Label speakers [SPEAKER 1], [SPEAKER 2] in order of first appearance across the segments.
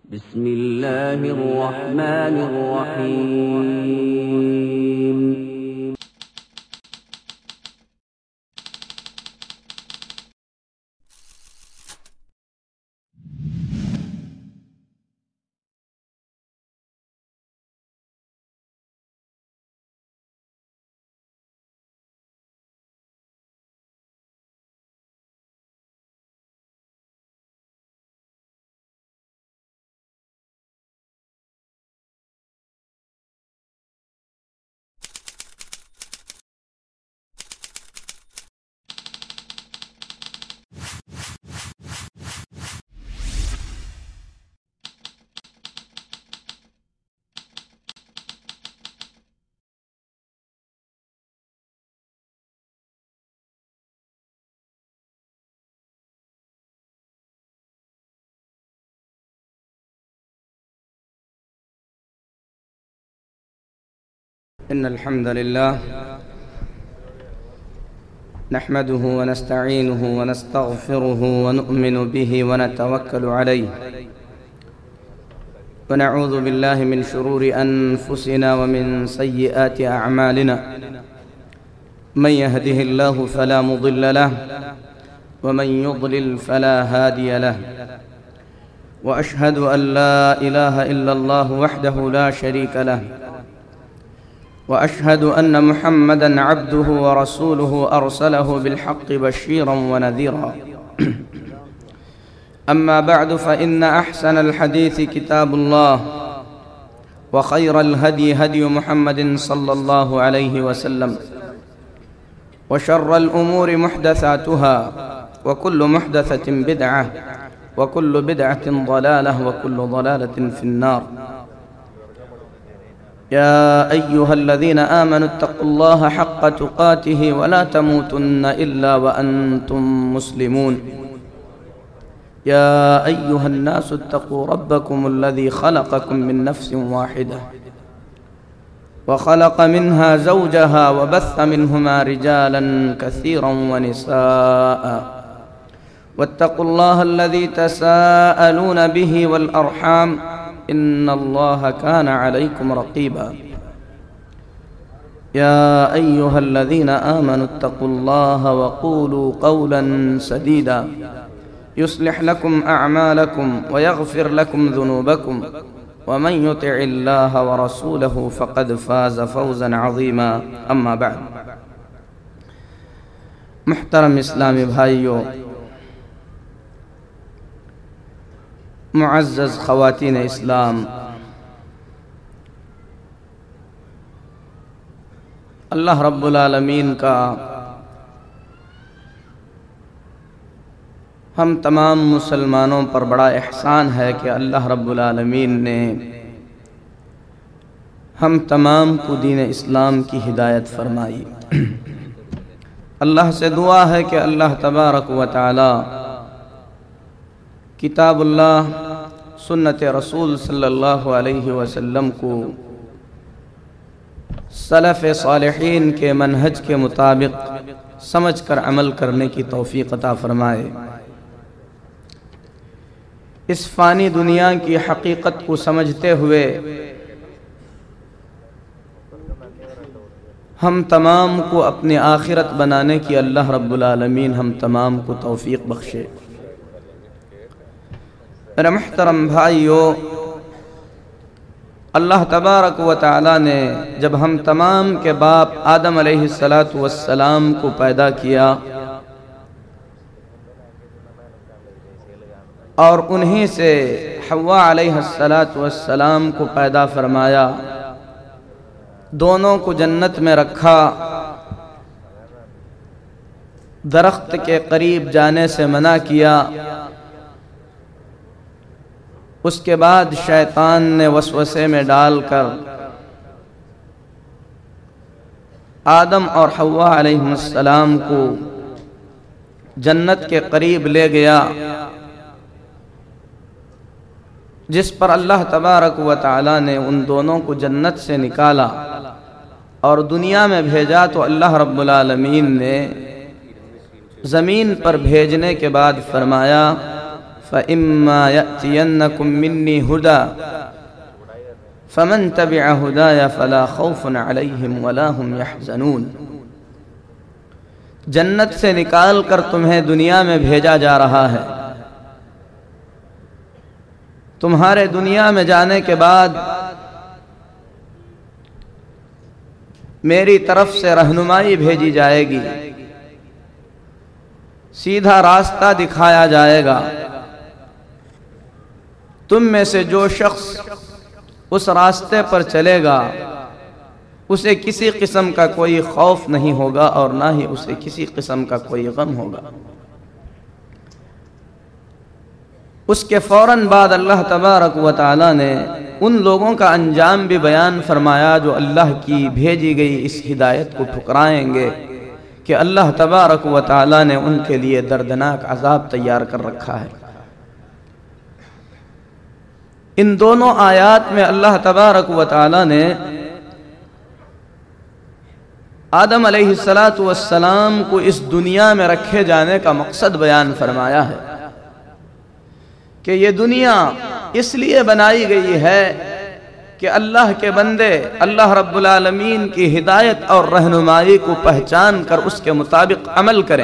[SPEAKER 1] بسم اللہ الرحمن الرحیم۔
[SPEAKER 2] إن الحمد لله نحمده ونستعينه ونستغفره ونؤمن به ونتوكل عليه ونعوذ بالله من شرور أنفسنا ومن سيئات أعمالنا من يهده الله فلا مضل له ومن يضلل فلا هادي له وأشهد أن لا إله إلا الله وحده لا شريك له وأشهد أن محمدًا عبده ورسوله أرسله بالحق بشيرًا ونذيرًا أما بعد فإن أحسن الحديث كتاب الله وخير الهدي هدي محمد صلى الله عليه وسلم وشر الأمور محدثاتها وكل محدثة بدعة وكل بدعة ضلالة وكل ضلالة في النار يا أيها الذين آمنوا اتقوا الله حق تقاته ولا تموتن إلا وأنتم مسلمون يا أيها الناس اتقوا ربكم الذي خلقكم من نفس واحدة وخلق منها زوجها وبث منهما رجالا كثيرا ونساء واتقوا الله الذي تساءلون به والأرحام إن الله كان عليكم رقيبا يا أيها الذين آمنوا اتقوا الله وقولوا قولا سديدا يصلح لكم أعمالكم ويغفر لكم ذنوبكم ومن يطع الله ورسوله فقد فاز فوزا عظيما أما بعد محترم اسلامی بھائیو، معزز خواتین اسلام، اللہ رب العالمین کا ہم تمام مسلمانوں پر بڑا احسان ہے کہ اللہ رب العالمین نے ہم تمام کو دین اسلام کی ہدایت فرمائی۔ اللہ سے دعا ہے کہ اللہ تبارک و تعالی کتاب اللہ، سنت رسول صلی اللہ علیہ وسلم کو سلف صالحین کے منہج کے مطابق سمجھ کر عمل کرنے کی توفیق عطا فرمائے۔ اس فانی دنیا کی حقیقت کو سمجھتے ہوئے ہم تمام کو اپنی آخرت بنانے کی اللہ رب العالمین ہم تمام کو توفیق بخشے۔ میرے محترم بھائیو، اللہ تبارک و تعالی نے جب ہم تمام کے باپ آدم علیہ السلام کو پیدا کیا اور انہی سے حوا علیہ السلام کو پیدا فرمایا، دونوں کو جنت میں رکھا، درخت کے قریب جانے سے منع کیا، اس کے بعد شیطان نے وسوسے میں ڈال کر آدم اور حوا علیہ السلام کو جنت کے قریب لے گیا، جس پر اللہ تبارک و تعالی نے ان دونوں کو جنت سے نکالا اور دنیا میں بھیجا تو اللہ رب العالمین نے زمین پر بھیجنے کے بعد فرمایا فَإِمَّا يَأْتِيَنَّكُم مِّنِّي هُدًى فَمَن تَبِعَ هُدَايَ فَلَا خَوْفٌ عَلَيْهِمْ وَلَا هُمْ يَحْزَنُونَ۔ جنت سے نکال کر تمہیں دنیا میں بھیجا جا رہا ہے، تمہارے دنیا میں جانے کے بعد میری طرف سے رہنمائی بھیجی جائے گی، سیدھا راستہ دکھایا جائے گا۔ تم میں سے جو شخص اس راستے پر چلے گا اسے کسی قسم کا کوئی خوف نہیں ہوگا اور نہ ہی اسے کسی قسم کا کوئی غم ہوگا۔ اس کے فوراً بعد اللہ تبارک و تعالی نے ان لوگوں کا انجام بھی بیان فرمایا جو اللہ کی بھیجی گئی اس ہدایت کو ٹھکرائیں گے کہ اللہ تبارک و تعالی نے ان کے لیے دردناک عذاب تیار کر رکھا ہے۔ ان دونوں آیات میں اللہ تبارک و تعالی نے آدم علیہ السلام کو اس دنیا میں رکھے جانے کا مقصد بیان فرمایا ہے کہ یہ دنیا اس لیے بنائی گئی ہے کہ اللہ کے بندے اللہ رب العالمین کی ہدایت اور رہنمائی کو پہچان کر اس کے مطابق عمل کریں۔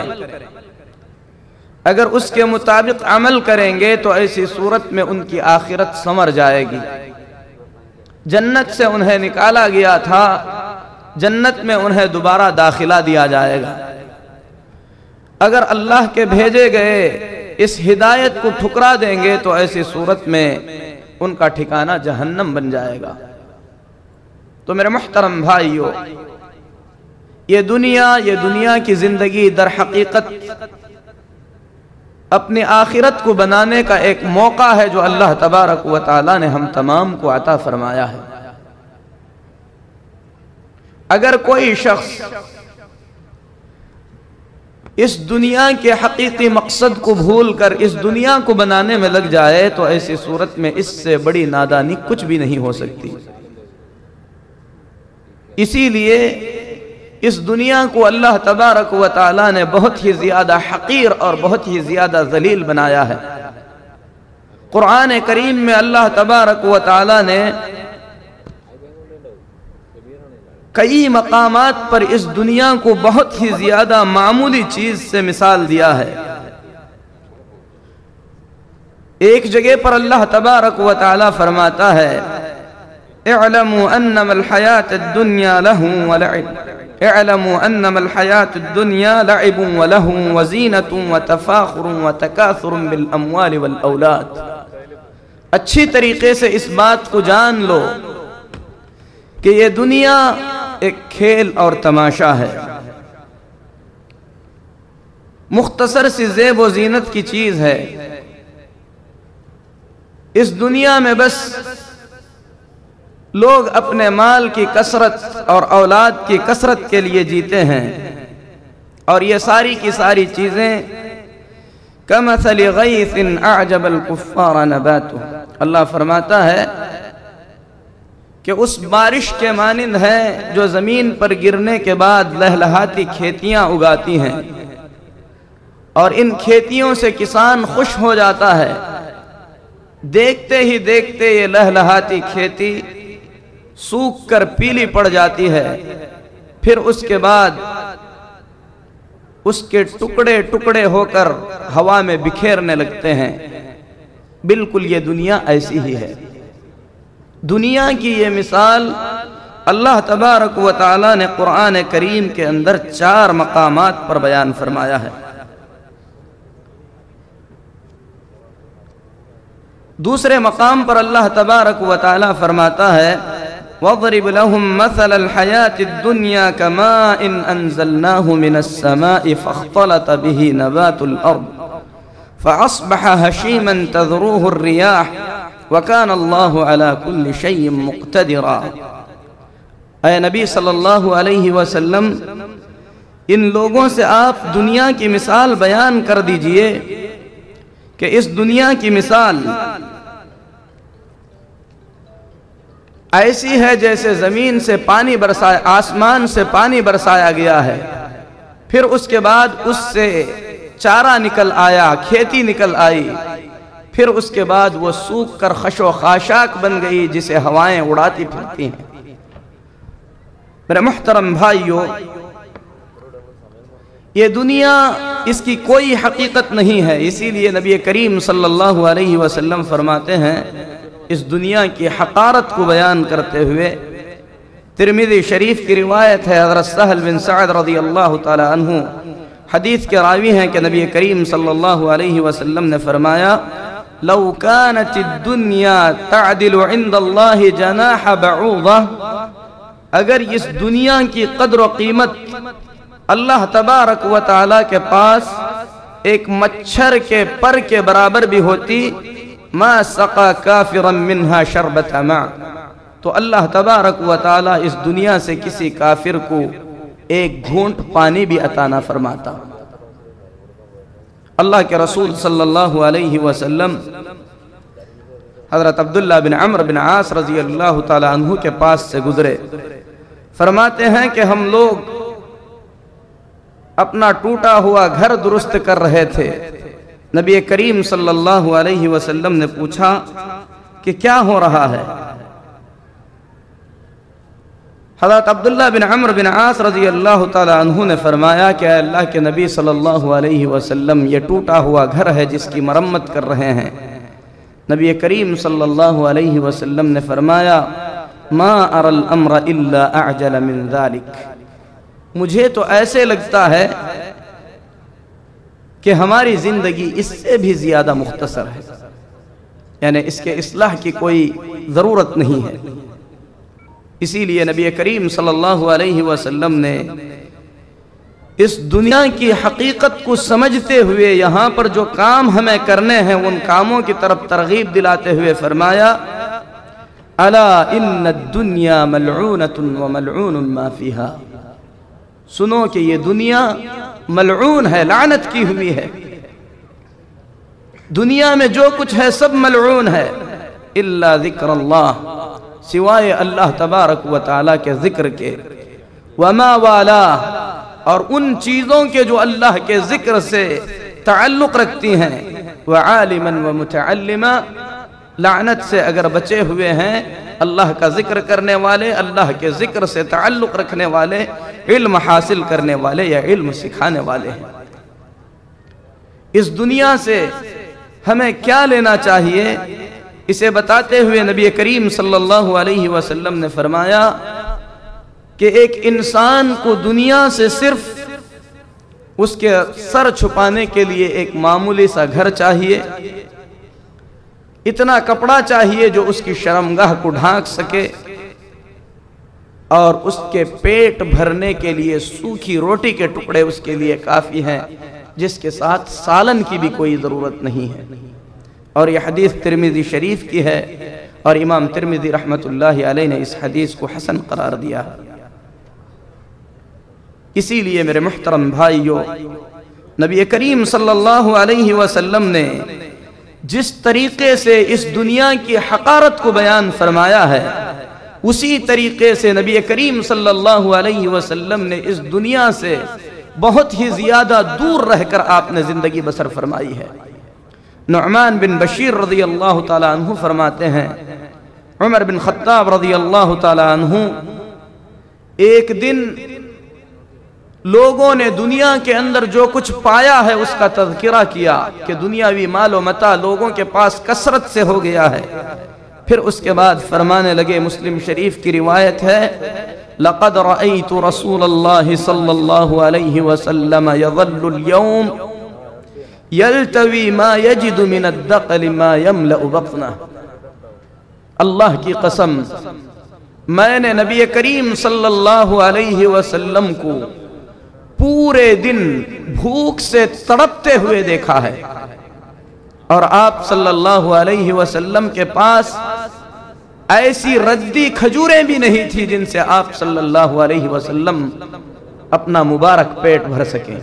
[SPEAKER 2] اگر اس کے مطابق عمل کریں گے تو ایسی صورت میں ان کی آخرت سنور جائے گی۔ جنت سے انہیں نکالا گیا تھا، جنت میں انہیں دوبارہ داخلہ دیا جائے گا۔ اگر اللہ کے بھیجے گئے اس ہدایت کو ٹھکرا دیں گے تو ایسی صورت میں ان کا ٹھکانہ جہنم بن جائے گا۔ تو میرے محترم بھائیو، یہ دنیا کی زندگی در حقیقت اپنی آخرت کو بنانے کا ایک موقع ہے جو اللہ تبارک و تعالی نے ہم تمام کو عطا فرمایا ہے۔ اگر کوئی شخص اس دنیا کے حقیقی مقصد کو بھول کر اس دنیا کو بنانے میں لگ جائے تو ایسی صورت میں اس سے بڑی نادانی کچھ بھی نہیں ہو سکتی۔ اسی لیے اس دنیا کو اللہ تبارک و تعالی نے بہت ہی زیادہ حقیر اور بہت ہی زیادہ ذلیل بنایا ہے۔ قرآن کریم میں اللہ تبارک و تعالی نے کئی مقامات پر اس دنیا کو بہت ہی زیادہ معمولی چیز سے مثال دیا ہے۔ ایک جگہ پر اللہ تبارک و تعالی فرماتا ہے اعلموا انما الحیات الدنیا لہو ولعب اعلموا انما الحیات الدنیا لعب ولہو وزینت وتفاخر وتکاثر بالاموال والاولاد۔ اچھی طریقے سے اس بات کو جان لو کہ یہ دنیا ایک کھیل اور تماشا ہے، مختصر سی زیب و زینت کی چیز ہے۔ اس دنیا میں بس لوگ اپنے مال کی کثرت اور اولاد کی کثرت کے لیے جیتے ہیں، اور یہ ساری کی ساری چیزیں کمثل غیث اعجب الکفار نباتہ، اللہ فرماتا ہے کہ اس بارش کے مانند ہے جو زمین پر گرنے کے بعد لہلہاتی کھیتیاں اگاتی ہیں، اور ان کھیتیوں سے کسان خوش ہو جاتا ہے۔ دیکھتے ہی دیکھتے یہ لہلہاتی کھیتی سوکھ کر پیلی پڑ جاتی ہے، پھر اس کے بعد اس کے ٹکڑے ٹکڑے ہو کر ہوا میں بکھیرنے لگتے ہیں۔ بالکل یہ دنیا ایسی ہی ہے۔ دنیا کی یہ مثال اللہ تبارک و تعالی نے قرآن کریم کے اندر 4 مقامات پر بیان فرمایا ہے۔ دوسرے مقام پر اللہ تبارک و تعالی فرماتا ہے وَاضْرِبْ لَهُمْ مَثَلَ الْحَيَاةِ الدُّنْيَا كَمَاءٍ أَنزَلْنَاهُ مِنَ السَّمَاءِ فَاخْتَلَطَ بِهِ نَبَاتُ الْأَرْضِ فَأَصْبَحَ هَشِيمًا تَذْرُوهُ الرِّيَاحُ وَكَانَ اللَّهُ عَلَى كُلِّ شَيْءٍ مُقْتَدِرًا۔ اے نبی صلی اللہ علیہ وسلم، ان لوگوں سے آپ دنیا کی مثال بیان کر دیجئے کہ اس دنیا کی مثال ایسی ہے جیسے زمین سے پانی برسایا، آسمان سے پانی برسایا گیا ہے، پھر اس کے بعد اس سے چارہ نکل آیا، کھیتی نکل آئی، پھر اس کے بعد وہ سوکھ کر خش و خاشاک بن گئی جسے ہوائیں اڑاتی پھرتی ہیں۔ میرے محترم بھائیو، یہ دنیا اس کی کوئی حقیقت نہیں ہے، اسی لیے نبی کریم صلی اللہ علیہ وسلم فرماتے ہیں اس دنیا کی حقارت کو بیان کرتے ہوئے، ترمذی شریف کی روایت ہے، حضرت سہل بن سعد رضی اللہ تعالی عنہ حدیث کے راوی ہیں کہ نبی کریم صلی اللہ علیہ وسلم نے فرمایا لو كانت الدنيا تعدل عند الله جناح بعوضة، اگر اس دنیا کی قدر و قیمت اللہ تبارک و تعالی کے پاس ایک مچھر کے پر کے برابر بھی ہوتی، ما سقا کافرا منها شربة ماء، تو اللہ تبارک و تعالی اس دنیا سے کسی کافر کو ایک گھونٹ پانی بھی عطا نہ فرماتا۔ اللہ کے رسول صلی اللہ علیہ وسلم حضرت عبداللہ بن عمرو بن عاص رضی اللہ تعالی عنہ کے پاس سے گزرے، فرماتے ہیں کہ ہم لوگ اپنا ٹوٹا ہوا گھر درست کر رہے تھے، نبی کریم صلی اللہ علیہ وسلم نے پوچھا کہ کیا ہو رہا ہے؟ حضرت عبداللہ بن عمرو بن عاص رضی اللہ تعالی عنہ نے فرمایا کہ اے اللہ کے نبی صلی اللہ علیہ وسلم، یہ ٹوٹا ہوا گھر ہے جس کی مرمت کر رہے ہیں۔ نبی کریم صلی اللہ علیہ وسلم نے فرمایا ما اری الامر الا اعجل من ذلك، مجھے تو ایسے لگتا ہے کہ ہماری زندگی اس سے بھی زیادہ مختصر ہے، یعنی اس کے اصلاح کی کوئی ضرورت نہیں ہے۔ اسی لیے نبی کریم صلی اللہ علیہ وسلم نے اس دنیا کی حقیقت کو سمجھتے ہوئے یہاں پر جو کام ہمیں کرنے ہیں ان کاموں کی طرف ترغیب دلاتے ہوئے فرمایا الا ان الدنیا ملعونۃ وملعون ما فیها، سنو کہ یہ دنیا ملعون ہے، لعنت کی ہوئی ہے، دنیا میں جو کچھ ہے سب ملعون ہے، الا ذکر اللہ، سوائے اللہ تبارک و تعالیٰ کے ذکر کے، وما والا، اور ان چیزوں کے جو اللہ کے ذکر سے تعلق رکھتی ہیں، وعالما ومتعلما، لعنت سے اگر بچے ہوئے ہیں اللہ کا ذکر کرنے والے، اللہ کے ذکر سے تعلق رکھنے والے، علم حاصل کرنے والے یا علم سکھانے والے ہیں۔ اس دنیا سے ہمیں کیا لینا چاہیے، اسے بتاتے ہوئے نبی کریم صلی اللہ علیہ وسلم نے فرمایا کہ ایک انسان کو دنیا سے صرف اس کے سر چھپانے کے لیے ایک معمولی سا گھر چاہیے، اتنا کپڑا چاہیے جو اس کی شرمگاہ کو ڈھانک سکے، اور اس کے پیٹ بھرنے کے لیے سوکھی روٹی کے ٹکڑے اس کے لیے کافی ہیں، جس کے ساتھ سالن کی بھی کوئی ضرورت نہیں ہے۔ اور یہ حدیث ترمذی شریف کی ہے، اور امام ترمذی رحمت اللہ علیہ نے اس حدیث کو حسن قرار دیا۔ اسی لیے میرے محترم بھائیو، نبی کریم صلی اللہ علیہ وسلم نے جس طریقے سے اس دنیا کی حقارت کو بیان فرمایا ہے، اسی طریقے سے نبی کریم صلی اللہ علیہ وسلم نے اس دنیا سے بہت ہی زیادہ دور رہ کر آپ نے زندگی بسر فرمائی ہے۔ نعمان بن بشیر رضی اللہ تعالی عنہ فرماتے ہیں عمر بن خطاب رضی اللہ تعالی عنہ ایک دن لوگوں نے دنیا کے اندر جو کچھ پایا ہے اس کا تذکرہ کیا کہ دنیاوی مال و متاع لوگوں کے پاس کثرت سے ہو گیا ہے، پھر اس کے بعد فرمانے لگے، مسلم شریف کی روایت ہے لقد رأيت رسول اللہ صلی اللہ علیہ وسلم يظل اليوم یلتوی ما یجد من الدقل ما یملأ بطنہ، اللہ کی قسم میں نے نبی کریم صلی اللہ علیہ وسلم کو پورے دن بھوک سے تڑپتے ہوئے دیکھا ہے، اور آپ صلی اللہ علیہ وسلم کے پاس ایسی ردی کھجوریں بھی نہیں تھی جن سے آپ صلی اللہ علیہ وسلم اپنا مبارک پیٹ بھر سکیں۔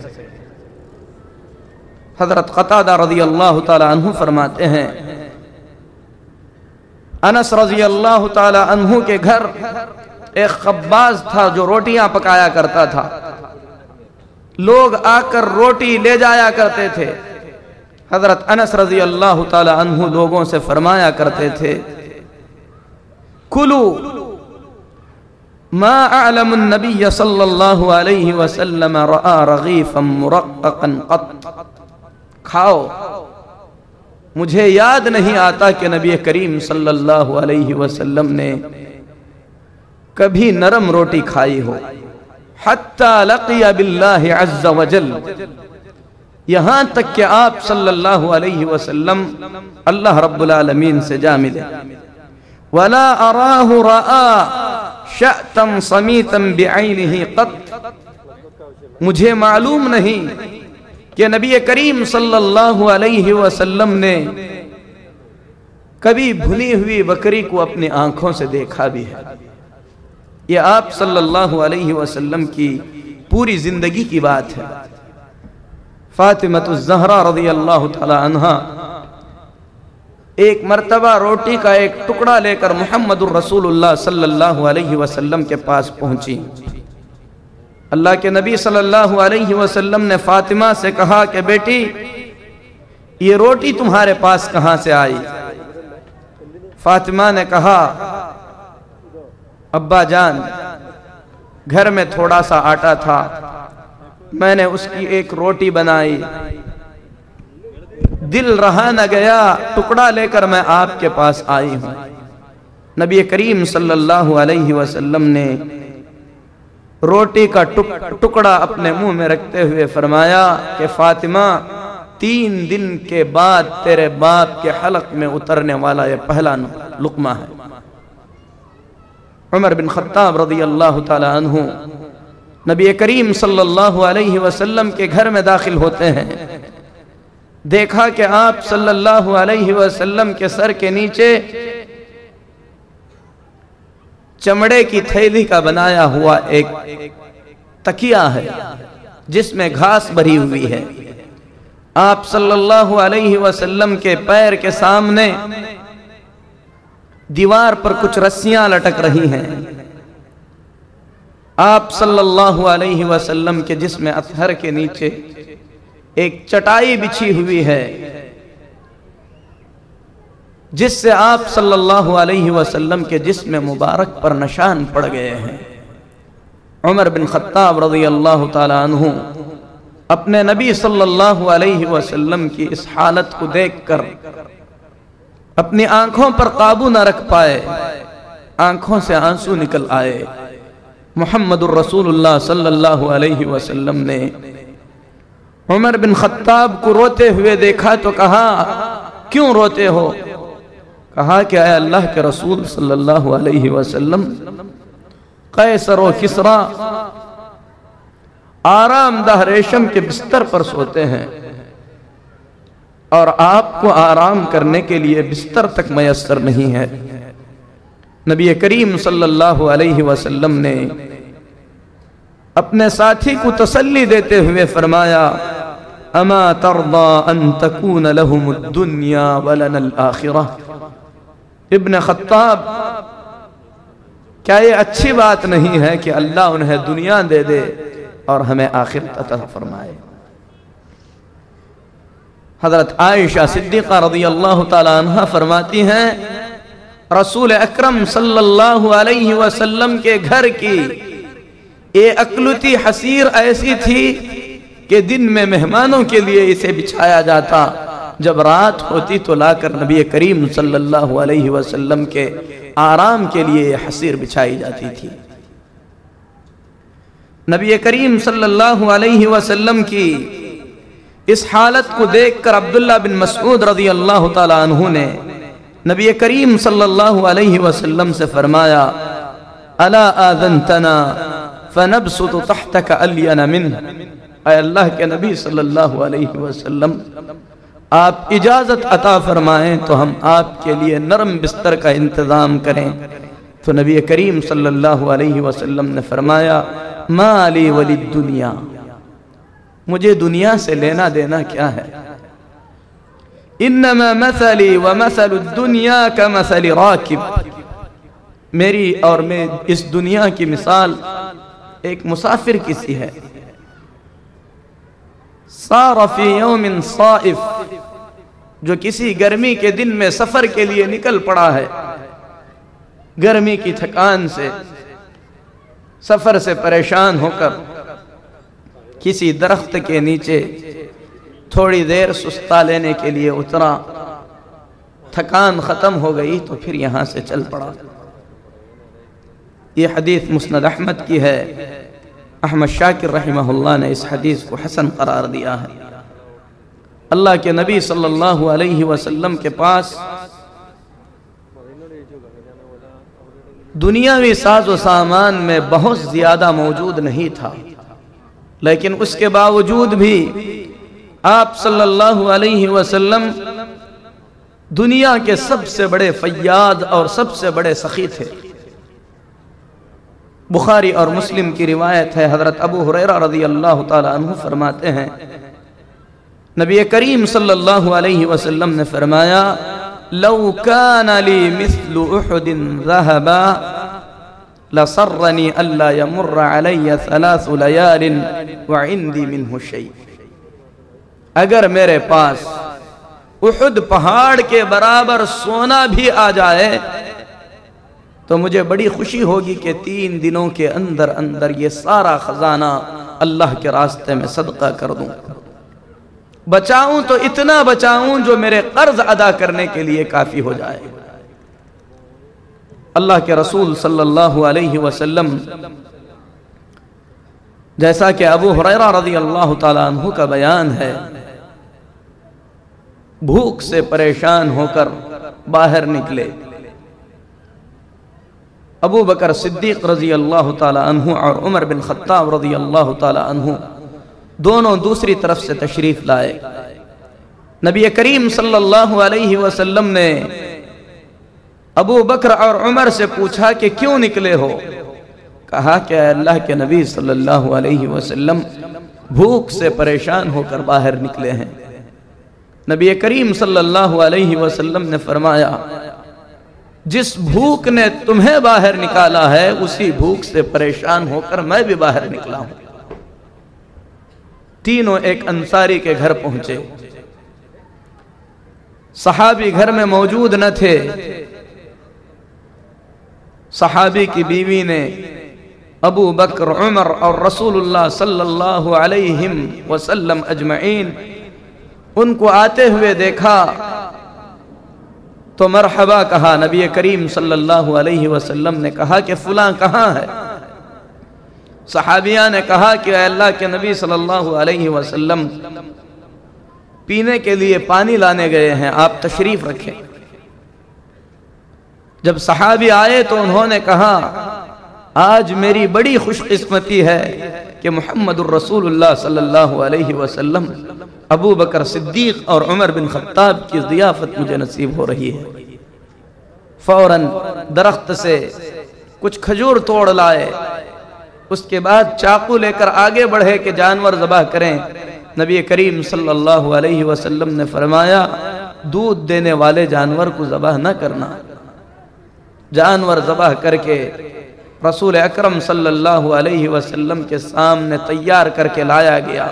[SPEAKER 2] حضرت قتادہ رضی اللہ تعالی عنہ فرماتے ہیں انس رضی اللہ تعالی عنہ کے گھر ایک خباز تھا جو روٹیاں پکایا کرتا تھا، لوگ آ کر روٹی لے جایا کرتے تھے، حضرت انس رضی اللہ تعالی عنہ لوگوں سے فرمایا کرتے تھے کلو ما اعلم النبی صلی اللہ علیہ وسلم رأى رغیفا مرققا قط، کھاؤ، مجھے یاد نہیں آتا کہ نبی کریم صلی اللہ علیہ وسلم نے کبھی نرم روٹی کھائی ہو، حتی لقی باللہ عز وجل، یہاں تک کہ آپ صلی اللہ علیہ وسلم اللہ رب العالمین سے جا ملے۔ وَلَا أَرَاهُ رَآ شَأْتًا صَمِيتًا بِعَيْنِهِ قَطْ، مجھے معلوم نہیں کہ نبی کریم صلی اللہ علیہ وسلم نے کبھی بھنی ہوئی بکری کو اپنی آنکھوں سے دیکھا بھی ہے۔ یہ آپ صلی اللہ علیہ وسلم کی پوری زندگی کی بات ہے۔ فاطمہ الزہرا رضی اللہ تعالی عنہا ایک مرتبہ روٹی کا ایک ٹکڑا لے کر محمد الرسول اللہ صلی اللہ علیہ وسلم کے پاس پہنچی۔ اللہ کے نبی صلی اللہ علیہ وسلم نے فاطمہ سے کہا کہ بیٹی یہ روٹی تمہارے پاس کہاں سے آئی؟ فاطمہ نے کہا ابا جان، گھر میں تھوڑا سا آٹا تھا، میں نے اس کی ایک روٹی بنائی، دل رہا نہ گیا، ٹکڑا لے کر میں آپ کے پاس آئی ہوں۔ نبی کریم صلی اللہ علیہ وسلم نے روٹی کا ٹکڑا اپنے منہ میں رکھتے ہوئے فرمایا کہ فاطمہ 3 دن کے بعد تیرے باپ کے حلق میں اترنے والا یہ پہلا لقمہ ہے۔ عمر بن خطاب رضی اللہ تعالی عنہ نبی کریم صلی اللہ علیہ وسلم کے گھر میں داخل ہوتے ہیں، دیکھا کہ آپ صلی اللہ علیہ وسلم کے سر کے نیچے چمڑے کی تھیلی کا بنایا ہوا ایک تکیہ ہے جس میں گھاس بھری ہوئی ہے۔ آپ صلی اللہ علیہ وسلم کے پیر کے سامنے دیوار پر کچھ رسیاں لٹک رہی ہیں۔ آپ صلی اللہ علیہ وسلم کے جسم اطہر کے نیچے ایک چٹائی بچھی ہوئی ہے جس سے آپ صلی اللہ علیہ وسلم کے جسم مبارک پر نشان پڑ گئے ہیں۔ عمر بن خطاب رضی اللہ تعالی عنہ اپنے نبی صلی اللہ علیہ وسلم کی اس حالت کو دیکھ کر اپنی آنکھوں پر قابو نہ رکھ پائے، آنکھوں سے آنسو نکل آئے۔ محمد الرسول اللہ صلی اللہ علیہ وسلم نے عمر بن خطاب کو روتے ہوئے دیکھا تو کہا کیوں روتے ہو؟ کہا کہ اے اللہ کے رسول صلی اللہ علیہ وسلم، قیصر و کسریٰ آرام دہ ریشم کے بستر پر سوتے ہیں اور آپ کو آرام کرنے کے لیے بستر تک میسر نہیں ہے۔ نبی کریم صلی اللہ علیہ وسلم نے اپنے ساتھی کو تسلی دیتے ہوئے فرمایا اما ترضى ان تكون لهم الدنيا ولنا الآخرة، ابن خطاب کیا یہ اچھی بات نہیں ہے کہ اللہ انہیں دنیا دے دے اور ہمیں آخرت عطا فرمائے؟ حضرت عائشہ صدیقہ رضی اللہ تعالی عنہ فرماتی ہیں رسول اکرم صلی اللہ علیہ وسلم کے گھر کی یہ اکلوتی حسیر ایسی تھی کہ دن میں مہمانوں کے لیے اسے بچھایا جاتا، جب رات ہوتی تو لا کر نبی کریم صلی اللہ علیہ وسلم کے آرام کے لیے یہ حسیر بچھائی جاتی تھی۔ نبی کریم صلی اللہ علیہ وسلم کی اس حالت کو دیکھ کر عبداللہ بن مسعود رضی اللہ تعالی عنہ نے نبی کریم صلی اللہ علیہ وسلم سے فرمایا الا آذنتنا فنبسط تحتك الین منہ، اے اللہ کے نبی صلی اللہ علیہ وسلم آپ اجازت عطا فرمائیں تو ہم آپ کے لیے نرم بستر کا انتظام کریں۔ تو نبی کریم صلی اللہ علیہ وسلم نے فرمایا ما لی ولی الدنیا، مجھے دنیا سے لینا دینا کیا ہے؟ انما مثلی ومثل الدنیا کمثل راکب، میری اور میں اس دنیا کی مثال ایک مسافر کی سی ہے۔ صار فی یوم صائف جو کسی گرمی کے دن میں سفر کے لیے نکل پڑا ہے، گرمی کی تھکان سے، سفر سے پریشان ہو کر کسی درخت کے نیچے تھوڑی دیر سستا لینے کے لیے اترا، تھکان ختم ہو گئی تو پھر یہاں سے چل پڑا۔ یہ حدیث مسند احمد کی ہے۔ احمد شاکر رحمہ اللہ نے اس حدیث کو حسن قرار دیا ہے۔ اللہ کے نبی صلی اللہ علیہ وسلم کے پاس دنیاوی ساز و سامان میں بہت زیادہ موجود نہیں تھا، لیکن اس کے باوجود بھی آپ صلی اللہ علیہ وسلم دنیا کے سب سے بڑے فیاض اور سب سے بڑے سخی تھے۔ بخاری اور مسلم کی روایت ہے، حضرت ابو ہریرہ رضی اللہ تعالی عنہ فرماتے ہیں، نبی کریم صلی اللہ علیہ وسلم نے فرمایا، لو كان لي مثل احد ذهبا لسرني الا يمر علي 3 ليال وعندي منه شيء۔ اگر میرے پاس احد پہاڑ کے برابر سونا بھی آ جائے تو مجھے بڑی خوشی ہوگی کہ 3 دنوں کے اندر اندر یہ سارا خزانہ اللہ کے راستے میں صدقہ کر دوں، بچاؤں تو اتنا بچاؤں جو میرے قرض ادا کرنے کے لیے کافی ہو جائے۔ اللہ کے رسول صلی اللہ علیہ وسلم، جیسا کہ ابو ہریرہ رضی اللہ تعالیٰ عنہ کا بیان ہے، بھوک سے پریشان ہو کر باہر نکلے۔ ابو بکر صدیق رضی اللہ تعالیٰ عنہ اور عمر بن خطاب رضی اللہ تعالیٰ عنہ دونوں دوسری طرف سے تشریف لائے۔ نبی کریم صلی اللہ علیہ وسلم نے ابو بکر اور عمر سے پوچھا کہ کیوں نکلے ہو؟ کہا کہ اے اللہ کے نبی صلی اللہ علیہ وسلم، بھوک سے پریشان ہو کر باہر نکلے ہیں۔ نبی کریم صلی اللہ علیہ وسلم نے فرمایا، جس بھوک نے تمہیں باہر نکالا ہے اسی بھوک سے پریشان ہو کر میں بھی باہر نکلا ہوں۔ تینوں ایک انصاری کے گھر پہنچے، صحابی گھر میں موجود نہ تھے۔ صحابی کی بیوی نے ابو بکر، عمر اور رسول اللہ صلی اللہ علیہ وسلم اجمعین ان کو آتے ہوئے دیکھا تو مرحبا کہا۔ نبی کریم صلی اللہ علیہ وسلم نے کہا کہ فلاں کہاں ہے؟ صحابیہ نے کہا کہ اے اللہ کے نبی صلی اللہ علیہ وسلم، پینے کے لیے پانی لانے گئے ہیں، آپ تشریف رکھیں۔ جب صحابی آئے تو انہوں نے کہا، آج میری بڑی خوش قسمتی ہے کہ محمد الرسول اللہ صلی اللہ علیہ وسلم، ابو بکر صدیق اور عمر بن خطاب کی ضیافت مجھے نصیب ہو رہی ہے۔ فوراً درخت سے کچھ کھجور توڑ لائے، اس کے بعد چاقو لے کر آگے بڑھے کہ جانور ذبح کریں۔ نبی کریم صلی اللہ علیہ وسلم نے فرمایا، دودھ دینے والے جانور کو ذبح نہ کرنا۔ جانور ذبح کر کے رسول اکرم صلی اللہ علیہ وسلم کے سامنے تیار کر کے لایا گیا۔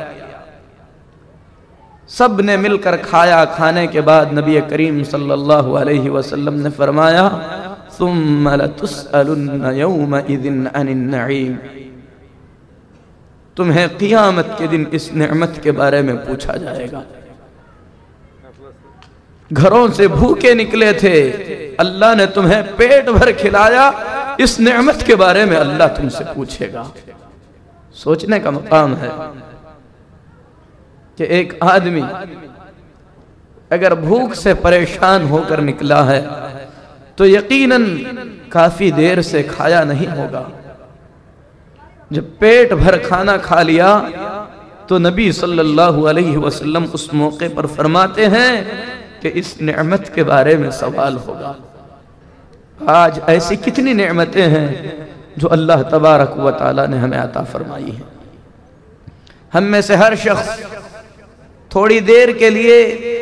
[SPEAKER 2] سب نے مل کر کھایا۔ کھانے کے بعد نبی کریم صلی اللہ علیہ وسلم نے فرمایا، ثم لتسألن یومئذ عن النعیم، تمہیں قیامت کے دن اس نعمت کے بارے میں پوچھا جائے گا۔ گھروں سے بھوکے نکلے تھے، اللہ نے تمہیں پیٹ بھر کھلایا، اس نعمت کے بارے میں اللہ تم سے پوچھے گا۔ سوچنے کا مقام ہے کہ ایک آدمی اگر بھوک سے پریشان ہو کر نکلا ہے تو یقیناً کافی دیر سے کھایا نہیں ہوگا۔ جب پیٹ بھر کھانا کھا لیا تو نبی صلی اللہ علیہ وسلم اس موقع پر فرماتے ہیں کہ اس نعمت کے بارے میں سوال ہوگا۔ آج ایسی کتنی نعمتیں ہیں جو اللہ تبارک و تعالی نے ہمیں عطا فرمائی ہیں۔ ہم میں سے ہر شخص تھوڑی دیر کے لیے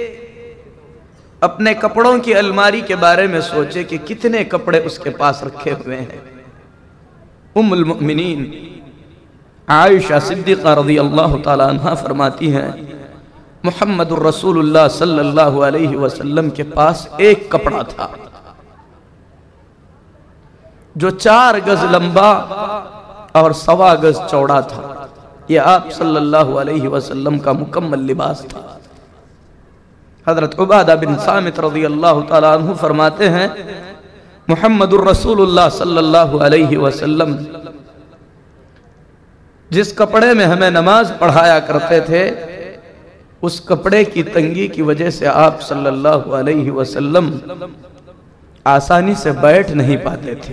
[SPEAKER 2] اپنے کپڑوں کی الماری کے بارے میں سوچے کہ کتنے کپڑے اس کے پاس رکھے ہوئے ہیں۔ ام المؤمنین عائشہ صدیقہ رضی اللہ تعالی عنہ فرماتی ہیں، محمد الرسول اللہ صلی اللہ علیہ وسلم کے پاس ایک کپڑا تھا جو 4 گز لمبا اور 1.25 گز چوڑا تھا. یہ آپ صلی اللہ علیہ وسلم کا مکمل لباس تھا. حضرت عبادہ بن صامت رضی اللہ تعالیٰ عنہ فرماتے ہیں محمد الرسول اللہ صلی اللہ علیہ وسلم جس کپڑے میں ہمیں نماز پڑھایا کرتے تھے اس کپڑے کی تنگی کی وجہ سے آپ صلی اللہ علیہ وسلم آسانی سے بیٹھ نہیں پاتے تھے.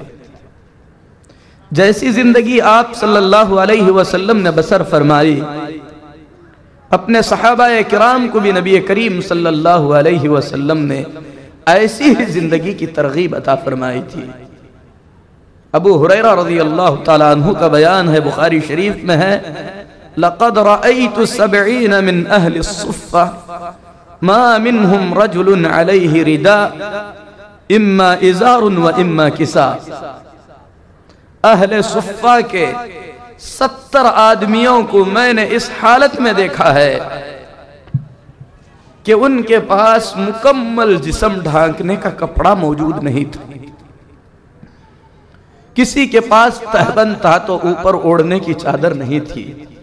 [SPEAKER 2] جیسی زندگی آپ صلی اللہ علیہ وسلم نے بسر فرمائی اپنے صحابہ کرام کو بھی نبی کریم صلی اللہ علیہ وسلم نے ایسی ہی زندگی کی ترغیب عطا فرمائی تھی. ابو ہریرہ رضی اللہ تعالیٰ عنہ کا بیان ہے، بخاری شریف میں ہے، لَقَدْ رَأَيْتُ 70 مِنْ أَهْلِ الصُّفَّةِ مَا مِنْهُمْ رَجُلٌ عَلَيْهِ رِدَاءٌ إِمَّا إِزَارٌ وَإِمَّا كِسَاءٌ. اہل صفہ کے 70 آدمیوں کو میں نے اس حالت میں دیکھا ہے کہ ان کے پاس مکمل جسم ڈھانکنے کا کپڑا موجود نہیں تھا. کسی کے پاس تہبند تھا تو اوپر اوڑھنے کی چادر نہیں تھی.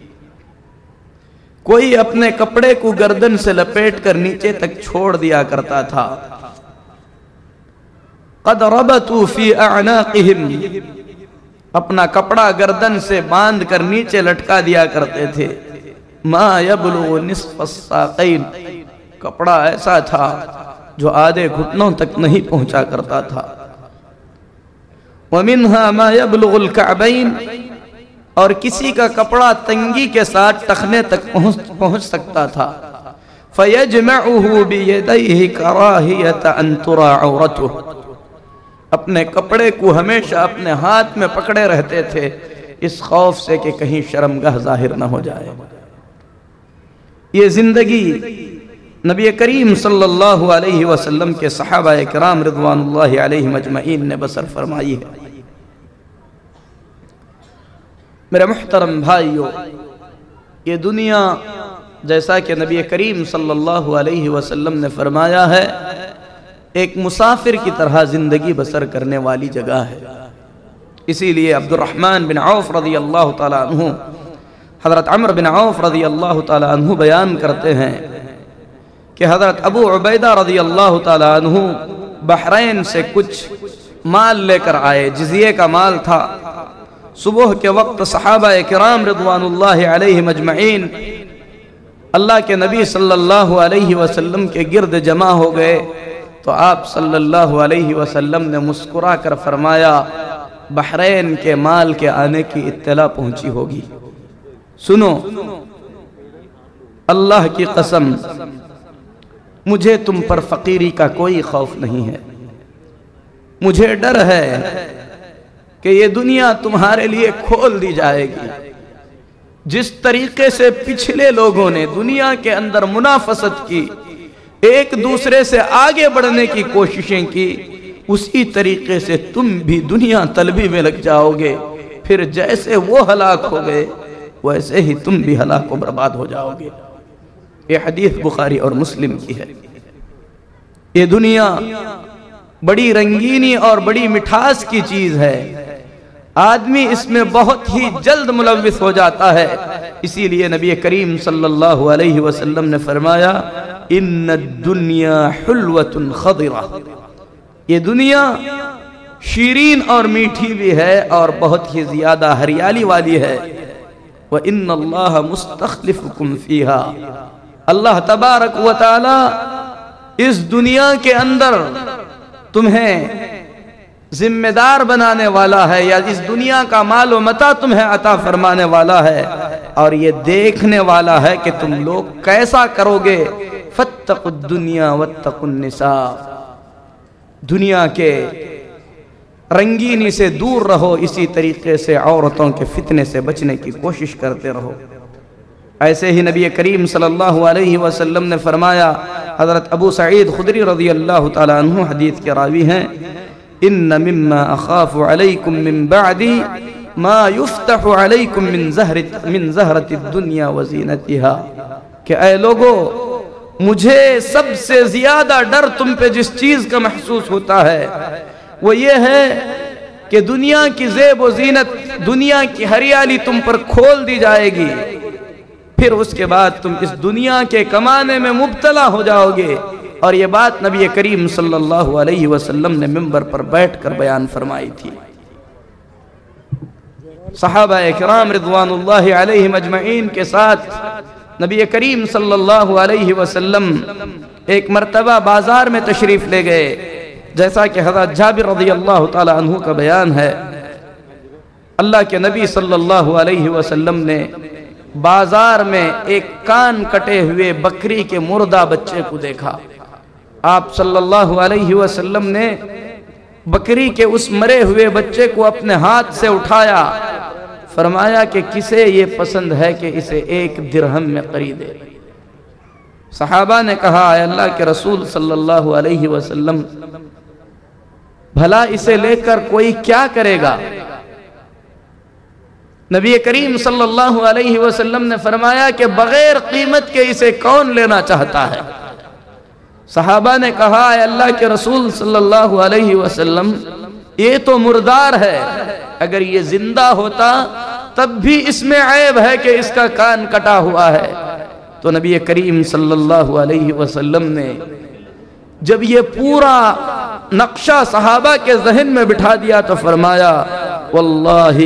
[SPEAKER 2] کوئی اپنے کپڑے کو گردن سے لپیٹ کر نیچے تک چھوڑ دیا کرتا تھا. قد ربطوا فی اعناقہم، اپنا کپڑا گردن سے باندھ کر نیچے لٹکا دیا کرتے تھے. ما یبلغ نصف الساقین، کپڑا ایسا تھا جو آدھے گھٹنوں تک نہیں پہنچا کرتا تھا. ومنها ما يبلغ الكعبین، اور کسی کا کپڑا تنگی کے ساتھ ٹخنے تک پہنچ سکتا تھا. فَيَجْمَعُهُ بِيَدَيْهِ كَرَاهِيَةَ أَن تُرَى عَوْرَتُهُ، اپنے کپڑے کو ہمیشہ اپنے ہاتھ میں پکڑے رہتے تھے اس خوف سے کہ کہیں شرمگاہ ظاہر نہ ہو جائے. یہ زندگی نبی کریم صلی اللہ علیہ وسلم کے صحابہ کرام رضوان اللہ علیہ مجمعین نے بسر فرمائی ہے. میرے محترم بھائیو، یہ دنیا جیسا کہ نبی کریم صلی اللہ علیہ وسلم نے فرمایا ہے ایک مسافر کی طرح زندگی بسر کرنے والی جگہ ہے. اسی لیے عبد الرحمن بن عوف رضی اللہ تعالیٰ عنہ، حضرت عمر بن عوف رضی اللہ تعالیٰ عنہ بیان کرتے ہیں کہ حضرت ابو عبیدہ رضی اللہ تعالیٰ عنہ بحرین سے کچھ مال لے کر آئے، جزیے کا مال تھا. صبح کے وقت صحابہ کرام رضوان اللہ علیہ مجمعین اللہ کے نبی صلی اللہ علیہ وسلم کے گرد جمع ہو گئے تو آپ صلی اللہ علیہ وسلم نے مسکرا کر فرمایا بحرین کے مال کے آنے کی اطلاع پہنچی ہوگی. سنو، اللہ کی قسم مجھے تم پر فقیری کا کوئی خوف نہیں ہے. مجھے ڈر ہے کہ یہ دنیا تمہارے لیے کھول دی جائے گی. جس طریقے سے پچھلے لوگوں نے دنیا کے اندر منافست کی، ایک دوسرے سے آگے بڑھنے کی کوششیں کی، اسی طریقے سے تم بھی دنیا طلبی میں لگ جاؤ گے. پھر جیسے وہ ہلاک ہو گئے ویسے ہی تم بھی ہلاک و برباد ہو جاؤ گے. یہ حدیث بخاری اور مسلم کی ہے. یہ دنیا بڑی رنگینی اور بڑی مٹھاس کی چیز ہے، آدمی اس میں بہت ہی جلد ملوث ہو جاتا ہے. اسی لیے نبی کریم صلی اللہ علیہ وسلم نے فرمایا ان الدنیا حلوۃ خضرہ، یہ دنیا شیرین اور میٹھی بھی ہے اور بہت ہی زیادہ ہریالی والی ہے. وَإِنَّ اللَّهَ مُسْتَخْلِفُكُمْ فِيهَا، اللہ تبارک و تعالی اس دنیا کے اندر تمہیں ذمہ دار بنانے والا ہے، یا اس دنیا کا مال و متاع تمہیں عطا فرمانے والا ہے اور یہ دیکھنے والا ہے کہ تم لوگ کیسا کرو گے. فَاتَّقُوا الدُّنْيَا وَاتَّقُوا النِّسَاءَ، دنیا کے رنگینی سے دور رہو، اسی طریقے سے عورتوں کے فتنے سے بچنے کی کوشش کرتے رہو. ایسے ہی نبی کریم صلی اللہ علیہ وسلم نے فرمایا، حضرت ابو سعید خدری رضی اللہ تعالیٰ عنہ حدیث کے راوی ہیں، ان مما اخاف علیکم من بعدی ما یفتح علیکم من زہرت الدنیا وزینتها، کہ اے لوگو مجھے سب سے زیادہ ڈر تم پہ جس چیز کا محسوس ہوتا ہے وہ یہ ہے کہ دنیا کی زیب و زینت، دنیا کی ہریالی تم پر کھول دی جائے گی، پھر اس کے بعد تم اس دنیا کے کمانے میں مبتلا ہو جاؤ گے۔ اور یہ بات نبی کریم صلی اللہ علیہ وسلم نے منبر پر بیٹھ کر بیان فرمائی تھی۔ صحابہ کرام رضوان اللہ علیہم اجمعین کے ساتھ نبی کریم صلی اللہ علیہ وسلم ایک مرتبہ بازار میں تشریف لے گئے، جیسا کہ حضرت جابر رضی اللہ تعالی عنہ کا بیان ہے۔ اللہ کے نبی صلی اللہ علیہ وسلم نے بازار میں ایک کان کٹے ہوئے بکری کے مردہ بچے کو دیکھا۔ آپ صلی اللہ علیہ وسلم نے بکری کے اس مرے ہوئے بچے کو اپنے ہاتھ سے اٹھایا، فرمایا کہ کسے یہ پسند ہے کہ اسے 1 درہم میں خریدے۔ صحابہ نے کہا اے اللہ کے رسول صلی اللہ علیہ وسلم، بھلا اسے لے کر کوئی کیا کرے گا؟ نبی کریم صلی اللہ علیہ وسلم نے فرمایا کہ بغیر قیمت کے اسے کون لینا چاہتا ہے؟ صحابہ نے کہا اے اللہ کے رسول صلی اللہ علیہ وسلم، یہ تو مردار ہے، اگر یہ زندہ ہوتا تب بھی اس میں عیب ہے کہ اس کا کان کٹا ہوا ہے۔ تو نبی کریم صلی اللہ علیہ وسلم نے جب یہ پورا نقشہ صحابہ کے ذہن میں بٹھا دیا تو فرمایا واللہ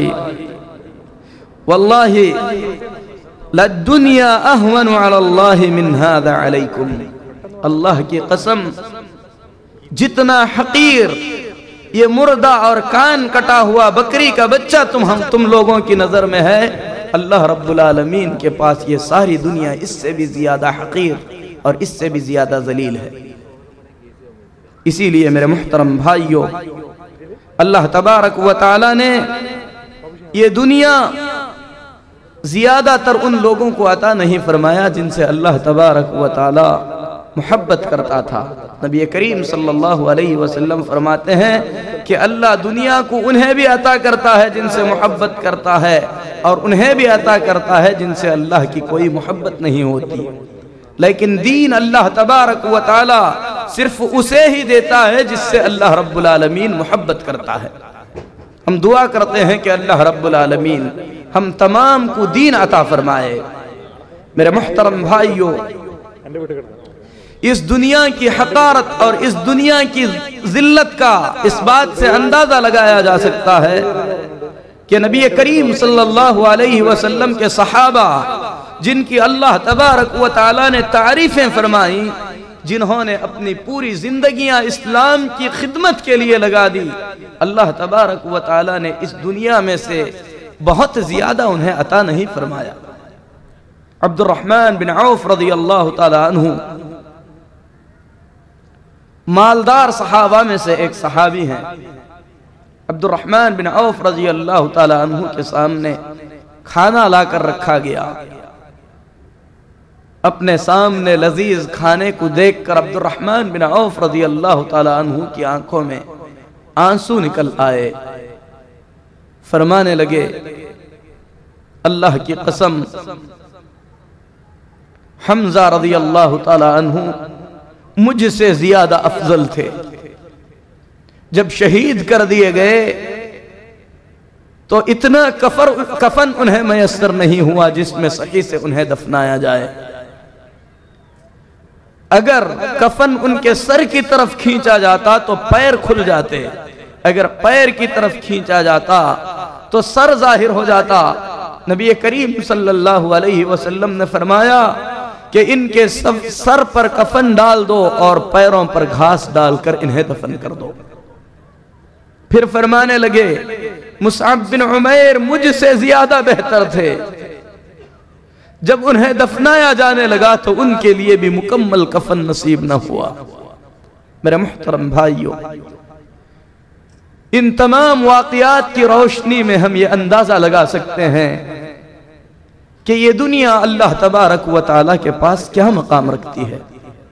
[SPEAKER 2] للدنیا اہون علی اللہ من هذا علیکم، اللہ کی قسم جتنا حقیر یہ مردہ اور کان کٹا ہوا بکری کا بچہ تم لوگوں کی نظر میں ہے، اللہ رب العالمین کے پاس یہ ساری دنیا اس سے بھی زیادہ حقیر اور اس سے بھی زیادہ ذلیل ہے۔ اسی لیے میرے محترم بھائیوں، اللہ تبارک و تعالی نے یہ دنیا زیادہ تر ان لوگوں کو عطا نہیں فرمایا جن سے اللہ تبارک و تعالی محبت کرتا تھا۔ نبی کریم صلی اللہ علیہ وسلم فرماتے ہیں کہ اللہ دنیا کو انہیں بھی عطا کرتا ہے جن سے محبت کرتا ہے، اور انہیں بھی عطا کرتا ہے جن سے اللہ کی کوئی محبت نہیں ہوتی، لیکن دین اللہ تبارک و تعالی صرف اسے ہی دیتا ہے جس سے اللہ رب العالمین محبت کرتا ہے۔ ہم دعا کرتے ہیں کہ اللہ رب العالمین ہم تمام کو دین عطا فرمائے۔ میرے محترم بھائیوں، اس دنیا کی حقارت اور اس دنیا کی ذلت کا اس بات سے اندازہ لگایا جا سکتا ہے کہ نبی کریم صلی اللہ علیہ وسلم کے صحابہ جن کی اللہ تبارک و تعالی نے تعریفیں فرمائیں، جنہوں نے اپنی پوری زندگیاں اسلام کی خدمت کے لیے لگا دی، اللہ تبارک و تعالی نے اس دنیا میں سے بہت زیادہ انہیں عطا نہیں فرمایا۔ عبد الرحمن بن عوف رضی اللہ تعالی عنہ مالدار صحابہ میں سے ایک صحابی ہیں۔ عبد الرحمن بن عوف رضی اللہ تعالی عنہ کے سامنے کھانا لا کر رکھا گیا۔ اپنے سامنے لذیذ کھانے کو دیکھ کر عبد الرحمن بن عوف رضی اللہ تعالی عنہ کی آنکھوں میں آنسو نکل آئے، فرمانے لگے اللہ کی قسم حمزہ رضی اللہ تعالی عنہ مجھ سے زیادہ افضل تھے، جب شہید کر دیے گئے تو اتنا کفن انہیں میسر نہیں ہوا جس میں صحیح سے انہیں دفنایا جائے۔ اگر کفن ان کے سر کی طرف کھینچا جاتا تو پیر کھل جاتے، اگر پیر کی طرف کھینچا جاتا تو سر ظاہر ہو جاتا۔ نبی کریم صلی اللہ علیہ وسلم نے فرمایا کہ ان کے سر پر کفن ڈال دو اور پیروں پر گھاس ڈال کر انہیں دفن کر دو۔ پھر فرمانے لگے مصعب بن عمیر مجھ سے زیادہ بہتر تھے، جب انہیں دفنایا جانے لگا تو ان کے لیے بھی مکمل کفن نصیب نہ ہوا۔ میرے محترم بھائیوں، ان تمام واقعات کی روشنی میں ہم یہ اندازہ لگا سکتے ہیں کہ یہ دنیا اللہ تبارک و تعالی کے پاس کیا مقام رکھتی ہے۔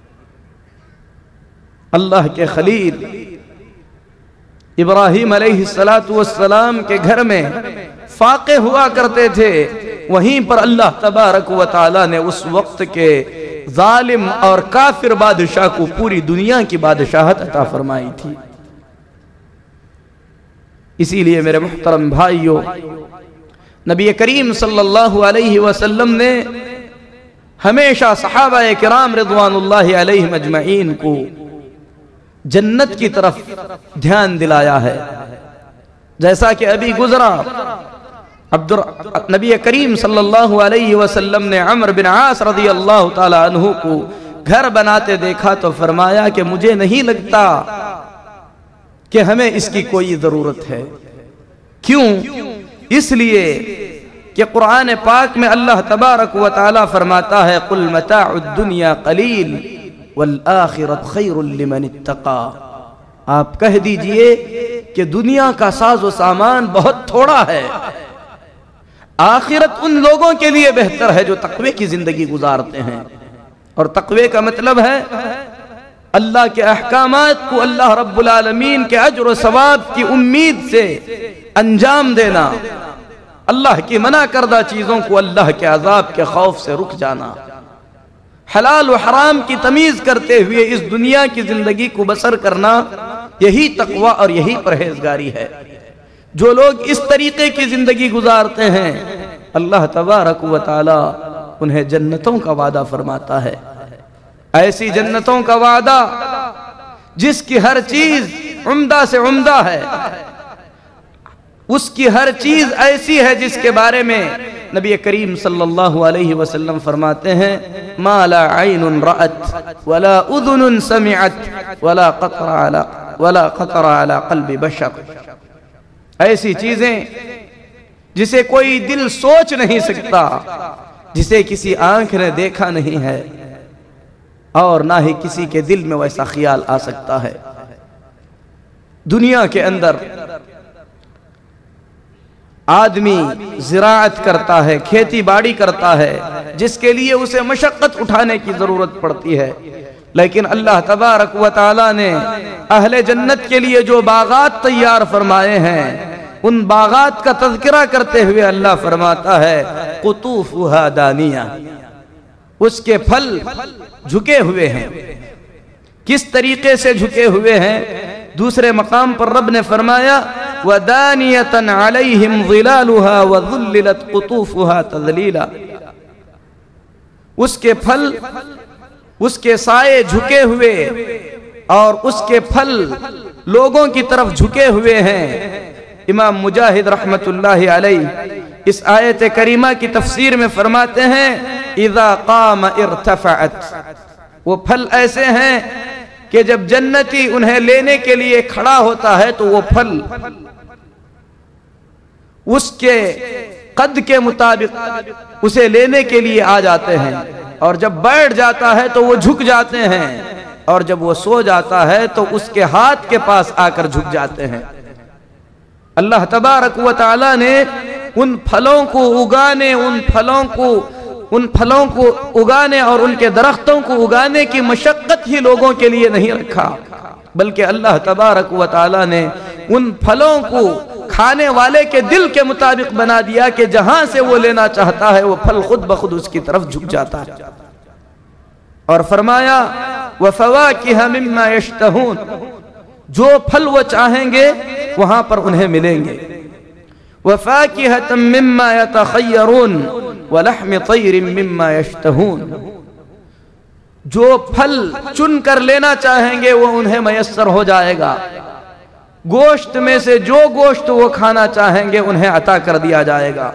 [SPEAKER 2] اللہ کے خلیل ابراہیم علیہ السلام کے گھر میں فاقے ہوا کرتے تھے، وہیں پر اللہ تبارک و تعالی نے اس وقت کے ظالم اور کافر بادشاہ کو پوری دنیا کی بادشاہت عطا فرمائی تھی۔ اسی لیے میرے محترم بھائیوں، نبی کریم صلی اللہ علیہ وسلم نے ہمیشہ صحابہ کرام رضوان اللہ علیہم اجمعین کو جنت کی طرف دھیان دلایا ہے، جیسا کہ ابھی گزرا نبی کریم صلی اللہ علیہ وسلم نے عمرو بن عاص رضی اللہ تعالی عنہ کو گھر بناتے دیکھا تو فرمایا کہ مجھے نہیں لگتا کہ ہمیں اس کی کوئی ضرورت ہے۔ کیوں؟ اس لیے کہ قرآن پاک میں اللہ تبارک و تعالی فرماتا ہے قُلْ مَتَاعُ الدُّنْيَا قَلِيلٌ وَالْآخِرَةُ خَيْرٌ لِمَنِ اتَّقَىٰ، آپ کہہ دیجئے کہ دنیا کا ساز و سامان بہت تھوڑا ہے، آخرت ان لوگوں کے لیے بہتر ہے جو تقوی کی زندگی گزارتے ہیں۔ اور تقوی کا مطلب ہے اللہ کے احکامات کو اللہ رب العالمین کے اجر و ثواب کی امید سے انجام دینا، اللہ کی منع کردہ چیزوں کو اللہ کے عذاب کے خوف سے رک جانا، حلال و حرام کی تمیز کرتے ہوئے اس دنیا کی زندگی کو بسر کرنا، یہی تقوی اور یہی پرہیزگاری ہے۔ جو لوگ اس طریقے کی زندگی گزارتے ہیں اللہ تبارک و تعالی انہیں جنتوں کا وعدہ فرماتا ہے، ایسی جنتوں کا وعدہ جس کی ہر چیز عمدہ سے عمدہ ہے، اس کی ہر چیز ایسی ہے جس کے بارے میں نبی کریم صلی اللہ علیہ وسلم فرماتے ہیں ما لا عین رأت ولا اذن سمعت ولا خطر علی قلب بشر، ایسی چیزیں جسے کوئی دل سوچ نہیں سکتا، جسے کسی آنکھ نے دیکھا نہیں ہے اور نہ ہی کسی کے دل میں ویسا خیال آ سکتا ہے۔ دنیا کے اندر آدمی زراعت کرتا ہے، کھیتی باڑی کرتا ہے، جس کے لیے اسے مشقت اٹھانے کی ضرورت پڑتی ہے، لیکن اللہ تبارک و تعالی نے اہل جنت کے لیے جو باغات تیار فرمائے ہیں ان باغات کا تذکرہ کرتے ہوئے اللہ فرماتا ہے قطوفها دانیہ، اس کے پھل جھکے ہوئے ہیں۔ کس طریقے سے جھکے ہوئے ہیں؟ دوسرے مقام پر رب نے فرمایا وَدَانِيَةً عَلَيْهِمْ ظِلَالُهَا وَذُلِّلَتْ قُطُوفُهَا تَذْلِيلًا، اس کے پھل، اس کے سائے جھکے ہوئے اور اس کے پھل لوگوں کی طرف جھکے ہوئے ہیں۔ امام مجاہد رحمت اللہ علیہ اس آیت کریمہ کی تفسیر میں فرماتے ہیں اذا قام ارتفعت، وہ پھل ایسے ہیں کہ جب جنتی انہیں لینے کے لیے کھڑا ہوتا ہے تو وہ پھل اس کے قد کے مطابق اسے لینے کے لیے آ جاتے ہیں، اور جب بیٹھ جاتا ہے تو وہ جھک جاتے ہیں، اور جب وہ سو جاتا ہے تو اس کے ہاتھ کے پاس آ کر جھک جاتے ہیں۔ اللہ تبارک و تعالی نے ان پھلوں کو اگانے، ان پھلوں کو اگانے اور ان کے درختوں کو اگانے کی مشقت ہی لوگوں کے لیے نہیں رکھا، بلکہ اللہ تبارک و تعالی نے ان پھلوں کو کھانے والے کے دل کے مطابق بنا دیا کہ جہاں سے وہ لینا چاہتا ہے وہ پھل خود بخود اس کی طرف جھک جاتا ہے، اور فرمایا وَفَوَاكِهَ مِمَّا يَشْتَهُونَ، جو پھل وہ چاہیں گے وہاں پر انہیں ملیں گے، وَفَاكِهَةً مِمَّا يَتَخَيَّرُونَ وَلَحْمِ طَيْرٍ مِمَّا يَشْتَهُونَ، جو پھل چن کر لینا چاہیں گے وہ انہیں میسر ہو جائے گا، گوشت میں سے جو گوشت وہ کھانا چاہیں گے انہیں عطا کر دیا جائے گا۔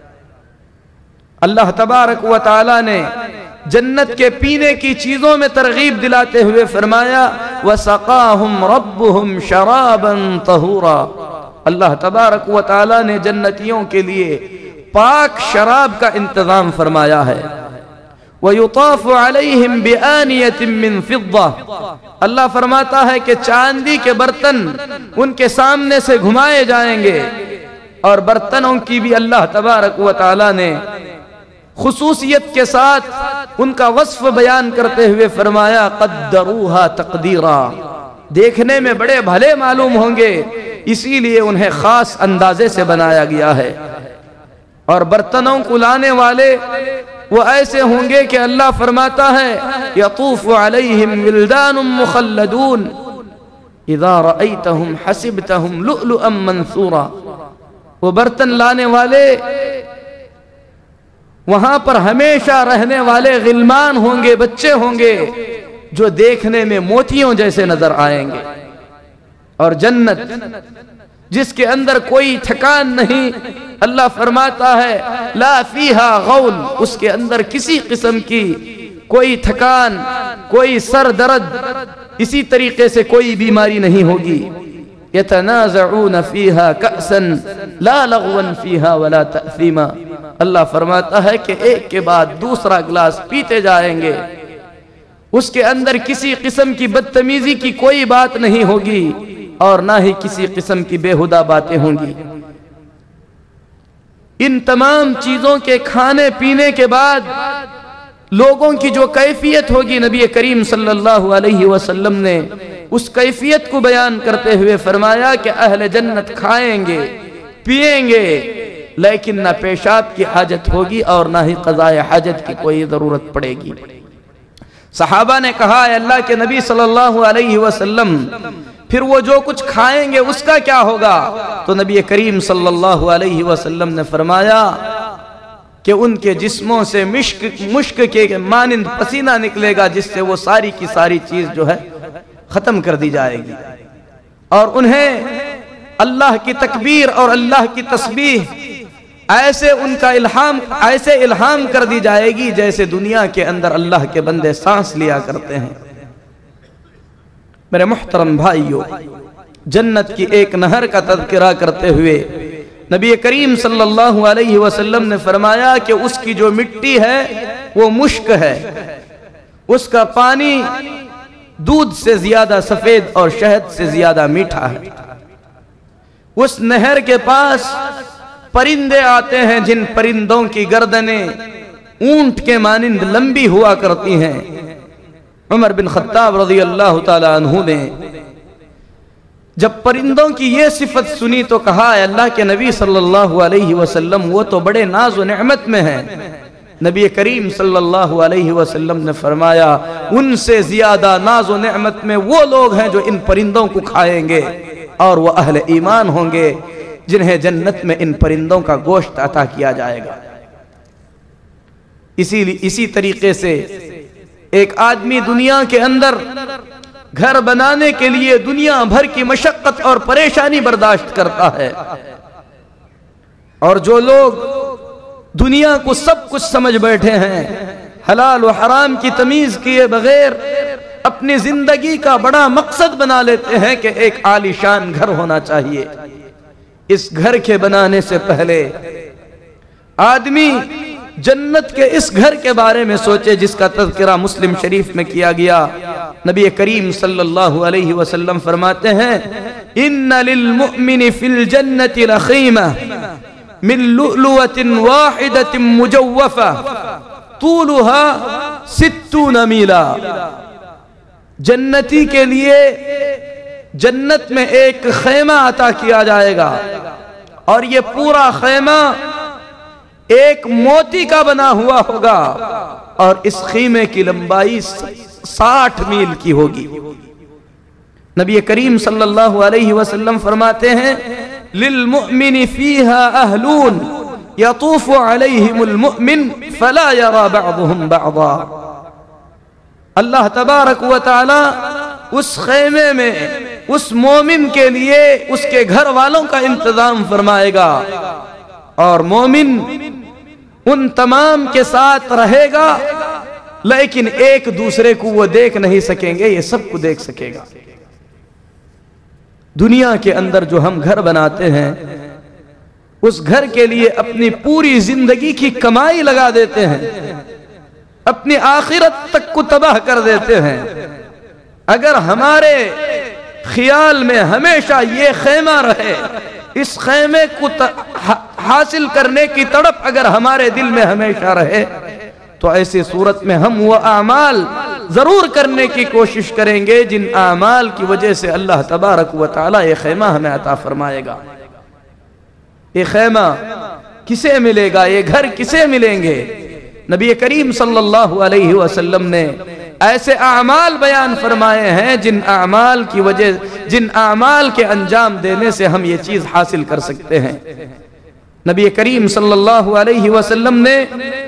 [SPEAKER 2] اللہ تبارک و تعالی نے جنت کے پینے کی چیزوں میں ترغیب دلاتے ہوئے فرمایا وَسَقَاهُمْ رَبُّهُمْ شَرَابًا طَهُورًا، اللہ تبارک و تعالی نے جنتیوں کے لیے پاک شراب کا انتظام فرمایا ہے۔ وَيُطَافُ عَلَيْهِمْ بِآنِيَةٍ مِّن فِضَّةٍ، اللہ فرماتا ہے کہ چاندی کے برتن ان کے سامنے سے گھمائے جائیں گے، اور برتنوں کی بھی اللہ تبارک و تعالی نے خصوصیت کے ساتھ ان کا وصف بیان کرتے ہوئے فرمایا قَدَّرُوهَا تَقْدِيرًا، دیکھنے میں بڑے بھلے معلوم ہوں گے اسی لیے انہیں خاص اندازے سے بنایا گیا ہے۔ اور برتنوں کو لانے والے وہ ایسے ہوں گے کہ اللہ فرماتا ہے یطوف علیہم ولدان مخلدون اذا رأیتہم حسبتہم لؤلؤا منثورا. وہ برتن لانے والے وہاں پر ہمیشہ رہنے والے غلمان ہوں گے، بچے ہوں گے جو دیکھنے میں موتیوں جیسے نظر آئیں گے. اور جنت جس کے اندر کوئی تھکان نہیں، اللہ فرماتا ہے لا فیہا غول، اس کے اندر کسی قسم کی کوئی تھکان، کوئی سر درد، اسی طریقے سے کوئی بیماری نہیں ہوگی. یتنازعون فیہا کأسا لا لغوا فیہا ولا تأثیما. اللہ فرماتا ہے کہ ایک کے بعد دوسرا گلاس پیتے جائیں گے، اس کے اندر کسی قسم کی بدتمیزی کی کوئی بات نہیں ہوگی اور نہ ہی کسی قسم کی بےہودہ باتیں ہوں گی. ان تمام چیزوں کے کھانے پینے کے بعد لوگوں کی جو کیفیت ہوگی، نبی کریم صلی اللہ علیہ وسلم نے اس کیفیت کو بیان کرتے ہوئے فرمایا کہ اہل جنت کھائیں گے پیئیں گے لیکن نہ پیشاب کی حاجت ہوگی اور نہ ہی قضاء حاجت کی کوئی ضرورت پڑے گی. صحابہ نے کہا اے اللہ کے نبی صلی اللہ علیہ وسلم پھر وہ جو کچھ کھائیں گے اس کا کیا ہوگا؟ تو نبی کریم صلی اللہ علیہ وسلم نے فرمایا کہ ان کے جسموں سے مشک کے مانند پسینہ نکلے گا جس سے وہ ساری کی ساری چیز جو ہے ختم کر دی جائے گی، اور انہیں اللہ کی تکبیر اور اللہ کی تسبیح ایسے ان کا الہام کر دی جائے گی جیسے دنیا کے اندر اللہ کے بندے سانس لیا کرتے ہیں. میرے محترم بھائیو، جنت کی ایک نہر کا تذکرہ کرتے ہوئے نبی کریم صلی اللہ علیہ وسلم نے فرمایا کہ اس کی جو مٹی ہے وہ مشک ہے، اس کا پانی دودھ سے زیادہ سفید اور شہد سے زیادہ میٹھا ہے. اس نہر کے پاس پرندے آتے ہیں جن پرندوں کی گردنیں اونٹ کے مانند لمبی ہوا کرتی ہیں. عمر بن خطاب رضی اللہ تعالی عنہ نے جب پرندوں کی یہ صفت سنی تو کہا اے اللہ کے نبی صلی اللہ علیہ وسلم وہ تو بڑے ناز و نعمت میں ہیں. نبی کریم صلی اللہ علیہ وسلم نے فرمایا ان سے زیادہ ناز و نعمت میں وہ لوگ ہیں جو ان پرندوں کو کھائیں گے اور وہ اہل ایمان ہوں گے جنہیں جنت میں ان پرندوں کا گوشت عطا کیا جائے گا. اسی طریقے سے ایک آدمی دنیا کے اندر گھر بنانے کے لیے دنیا بھر کی مشقت اور پریشانی برداشت کرتا ہے، اور جو لوگ دنیا کو سب کچھ سمجھ بیٹھے ہیں، حلال و حرام کی تمیز کیے بغیر اپنی زندگی کا بڑا مقصد بنا لیتے ہیں کہ ایک عالی شان گھر ہونا چاہیے. اس گھر کے بنانے سے پہلے آدمی جنت کے اس گھر کے بارے میں سوچے جس کا تذکرہ مسلم شریف میں کیا گیا. نبی کریم صلی اللہ علیہ وسلم فرماتے ہیں ان للمؤمن فی الجنت لخیمہ من لؤلؤۃ واحدۃ مجوفہ طولها 60 میلا. جنتی کے لیے جنت میں ایک خیمہ عطا کیا جائے گا اور یہ پورا خیمہ ایک موتی کا بنا ہوا ہوگا اور اس خیمے کی لمبائی 60 میل کی ہوگی. نبی کریم صلی اللہ علیہ وسلم فرماتے ہیں للمؤمن فیہا اہلون یطوف علیہم المؤمن فلا یرا بعضهم بعضا. اللہ تبارک و تعالی اس خیمے میں اس مومن کے لیے اس کے گھر والوں کا انتظام فرمائے گا اور مومن ان تمام کے ساتھ رہے گا لیکن ایک دوسرے کو وہ دیکھ نہیں سکیں گے، یہ سب کو دیکھ سکے گا. دنیا کے اندر جو ہم گھر بناتے ہیں اس گھر کے لیے اپنی پوری زندگی کی کمائی لگا دیتے ہیں، اپنی آخرت تک کو تباہ کر دیتے ہیں. اگر ہمارے خیال میں ہمیشہ یہ خیمہ رہے، اس خیمے کو حاصل کرنے کی تڑپ اگر ہمارے دل میں ہمیشہ رہے تو ایسی صورت میں ہم وہ اعمال ضرور کرنے کی کوشش کریں گے جن اعمال کی وجہ سے اللہ تبارک و تعالی یہ خیمہ ہمیں عطا فرمائے گا. یہ خیمہ کسے ملے گا؟ یہ گھر کسے ملیں گے؟ نبی کریم صلی اللہ علیہ وسلم نے ایسے اعمال بیان فرمائے ہیں جن اعمال کے انجام دینے سے ہم یہ چیز حاصل کر سکتے ہیں۔ نبی کریم صلی اللہ علیہ وسلم نے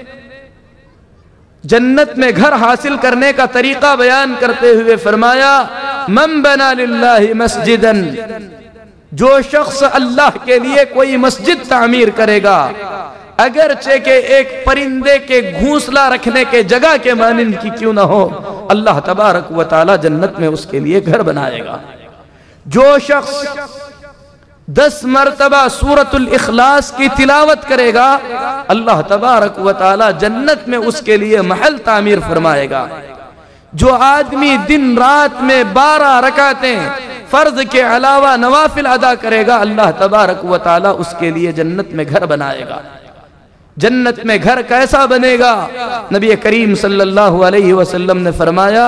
[SPEAKER 2] جنت میں گھر حاصل کرنے کا طریقہ بیان کرتے ہوئے فرمایا، من بنا للہ مسجدا، جو شخص اللہ کے لیے کوئی مسجد تعمیر کرے گا، اگرچہ کہ ایک پرندے کے گھونسلہ رکھنے کے جگہ کے مانند کی کیوں نہ ہو، اللہ تبارک و تعالی جنت میں اس کے لیے گھر بنائے گا۔ جو شخص 10 مرتبہ سورۃ الاخلاص کی تلاوت کرے گا، اللہ تبارک و تعالی جنت میں اس کے لیے محل تعمیر فرمائے گا۔ جو آدمی دن رات میں 12 رکعتیں فرض کے علاوہ نوافل ادا کرے گا، اللہ تبارک و تعالی اس کے لیے جنت میں گھر بنائے گا۔ جنت میں گھر کیسا بنے گا؟ نبی کریم صلی اللہ علیہ وسلم نے فرمایا،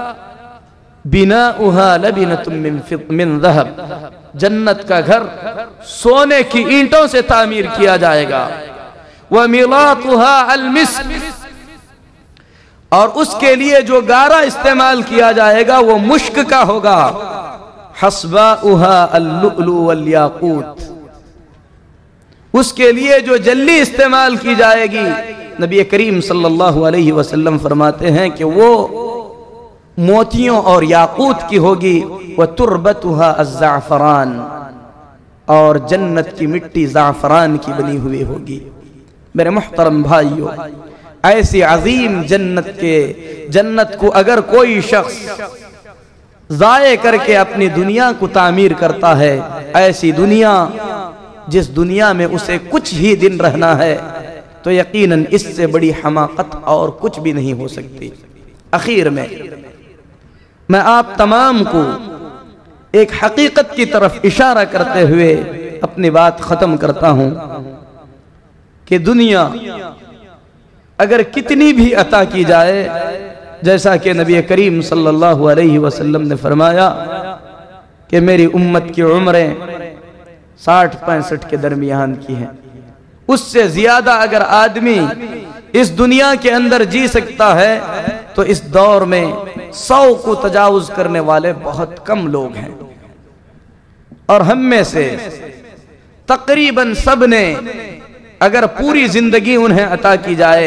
[SPEAKER 2] بناؤها لبنة من ذهب، جنت کا گھر سونے کی اینٹوں سے تعمیر کیا جائے گا۔ وملاطها المسك، اور اس کے لیے جو گارا استعمال کیا جائے گا وہ مشک کا ہوگا۔ حصباؤها اللؤلؤ والیاقوت، اس کے لیے جو جلی استعمال کی جائے گی، نبی کریم صلی اللہ علیہ وسلم فرماتے ہیں کہ وہ موتیوں اور یاقوت کی ہوگی۔ وتربتها الزعفران، اور جنت کی مٹی زعفران کی بنی ہوئی ہوگی۔ میرے محترم بھائیو، ایسی عظیم جنت کو اگر کوئی شخص ضائع کر کے اپنی دنیا کو تعمیر کرتا ہے، ایسی دنیا جس دنیا میں اسے کچھ ہی دن رہنا ہے، تو یقیناً اس سے بڑی حماقت اور کچھ بھی نہیں ہو سکتی۔ اخیر میں آپ تمام کو ایک حقیقت کی طرف اشارہ کرتے ہوئے اپنی بات ختم کرتا ہوں کہ دنیا اگر کتنی بھی عطا کی جائے، جیسا کہ نبی کریم صلی اللہ علیہ وسلم نے فرمایا کہ میری امت کی عمریں 60-65 کے درمیان کی ہیں، اس سے زیادہ اگر آدمی اس دنیا کے اندر جی سکتا ہے تو اس دور میں 100 کو تجاوز کرنے والے بہت کم لوگ ہیں۔ اور ہم میں سے تقریباً سب نے اگر پوری زندگی انہیں عطا کی جائے،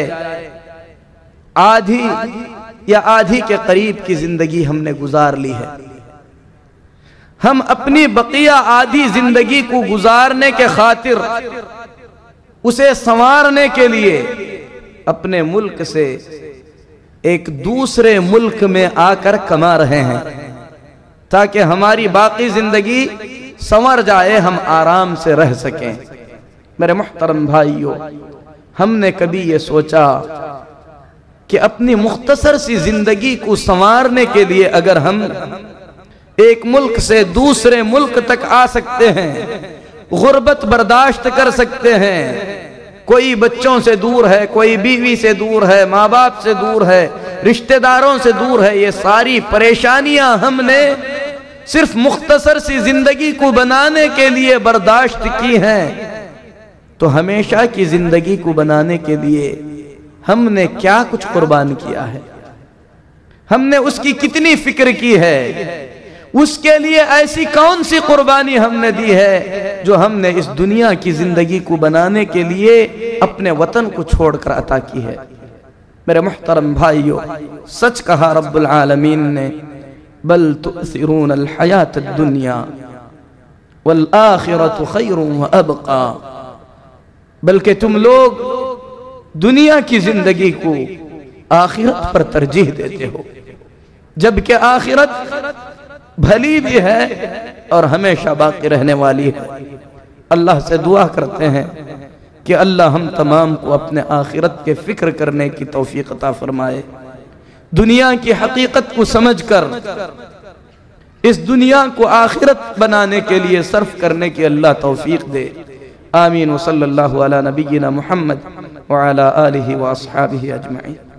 [SPEAKER 2] آدھی یا آدھی کے قریب کی زندگی ہم نے گزار لی ہے۔ ہم اپنی بقیہ آدھی زندگی کو گزارنے کے خاطر، اسے سنوارنے کے لیے اپنے ملک سے ایک دوسرے ملک میں آ کر کما رہے ہیں، تاکہ ہماری باقی زندگی سنور جائے، ہم آرام سے رہ سکیں۔ میرے محترم بھائیو، ہم نے کبھی یہ سوچا کہ اپنی مختصر سی زندگی کو سنوارنے کے لیے اگر ہم ایک ملک سے دوسرے ملک تک آ سکتے ہیں، غربت برداشت کر سکتے ہیں، کوئی بچوں سے دور ہے، کوئی بیوی سے دور ہے، ماں باپ سے دور ہے، رشتہ داروں سے دور ہے، یہ ساری پریشانیاں ہم نے صرف مختصر سی زندگی کو بنانے کے لیے برداشت کی ہیں، تو ہمیشہ کی زندگی کو بنانے کے لیے ہم نے کیا کچھ قربان کیا ہے؟ ہم نے اس کی کتنی فکر کی ہے؟ اس کے لیے ایسی کون سی قربانی ہم نے دی ہے جو ہم نے اس دنیا کی زندگی کو بنانے کے لیے اپنے وطن کو چھوڑ کر عطا کی ہے؟ میرے محترم بھائیو، سچ کہا رب العالمین نے، بل تؤثرون الحیات الدنیا والآخرۃ خیر وابقا، بلکہ تم لوگ دنیا کی زندگی کو آخرت پر ترجیح دیتے ہو، جبکہ آخرت بھلی بھی ہے اور ہمیشہ باقی رہنے والی ہے۔ اللہ سے دعا کرتے ہیں کہ اللہ ہم تمام کو اپنے آخرت کے فکر کرنے کی توفیق عطا فرمائے، دنیا کی حقیقت کو سمجھ کر اس دنیا کو آخرت بنانے کے لیے صرف کرنے کی اللہ توفیق دے۔ آمین۔ وصلی اللہ علی نبینا محمد وعلی آلہ واصحابہ اجمعین۔